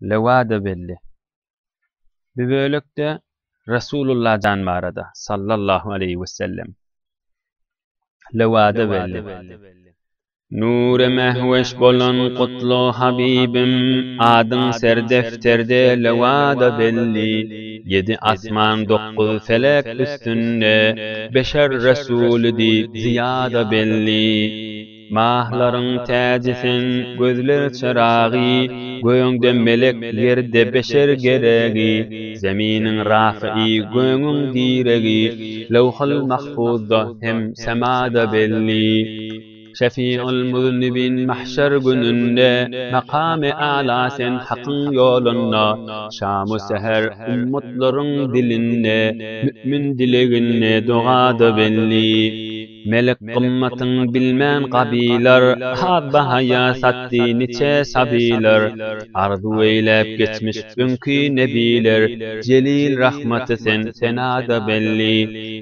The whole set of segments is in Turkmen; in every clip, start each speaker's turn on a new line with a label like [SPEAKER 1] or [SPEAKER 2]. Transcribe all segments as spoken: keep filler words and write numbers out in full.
[SPEAKER 1] lewada belli. Bir bölükde Resulullah can marada sallallahu aleyhi ve sellem lewada belli. Nur-i mehveş bolan kutlu Habibim, adın ser defterde lewada belli. Yedi asman dokuz felek üstünde, beşer Resul deyip ziyada belli. Mahların täcisin, gözler çıragi, göğünde melek, yerde beşer geregi. Zeminin rafi'i, göğünün diregi, levhul mahfuzda hem semada belli. Şefi'ul muznibin mahşer gününde, makam-ı a'la sen hakkın yolunda. Şam-ı seher ummatların dilinde, mü'min dileginne duada belli. Melek kımmatın bilmän qabiler, had bahaya sattı niçe sabiler. Arzu eylep geçmiş ünkü nebiler, celil rahmatı sen senada belli.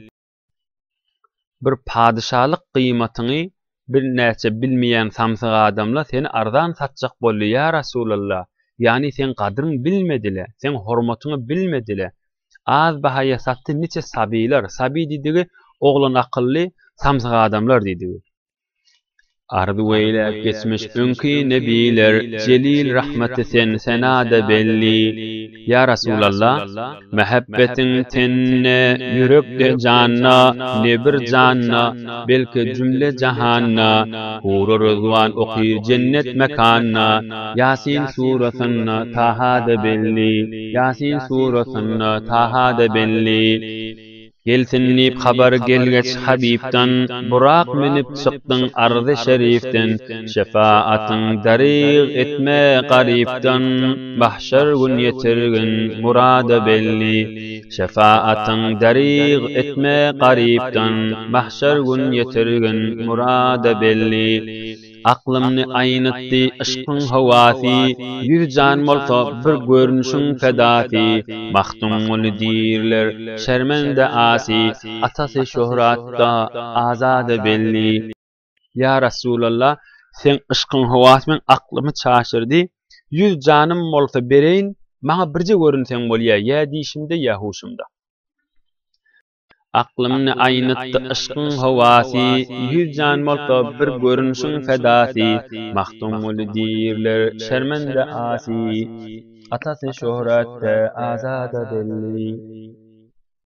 [SPEAKER 1] Bir padişalyk kıymatyny bir näçe bilmeýän samsyg adamla seni arzan satjak boldy ya Rasulullah. Yani sen kadryň bilmedile, sen hormatyny bilmedile. Az bahaya satdy niçe sabiler, sabi diýdigi oglan akylly samsyg adamlar diýdigi. Arzu eylep geçmiş ünkü nebiler, celil rahmeti sen senada belli. Ya Resulallah, mehabbetin tenne, yürekde canna, ne bir canna, belki cümle cahanna, huru rızvan okir cennet mekanna, Yasin surasına tahada belli, Yasin surasına tahada belli. Gelsinip habar gelgeç Habibtan, Burak minip çıktın arz-ı şeriften, şefaatın dariq etme gariptan, mahşer gün yetirgin murada belli. Şefaatın dariq etme gariptan, mahşer gün yetirgin murada belli. Aklımni aynattı aşkın havasi, yüz can molsa bir görünüşün fedati. Mahdum ol dirler, şermende asi, atası şöhratta azade belli. Ya Resulallah, sen aşkın havasmen aklımı çaşırdı. Yüz canım molsa bereyin, mağa birce görünsen bolya, ya dişimde ya huşumda. Aklımni aynattı aşkın havasi, yüz can molsa bir görünüşün fedasi. Mahdum ol dirler, şermende asi, atası şöhratta azade belli.